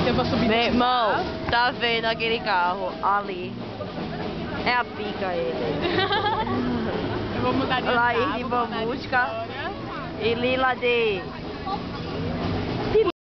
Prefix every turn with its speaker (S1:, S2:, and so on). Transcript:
S1: Eu vou subir
S2: Meu
S1: nesse
S2: irmão,
S1: carro.
S2: tá vendo aquele carro ali? É a pica ele.
S1: Eu vou mudar de andar,
S2: Laís de
S1: vou contar a
S2: Bambusca
S1: história.
S2: e Lila de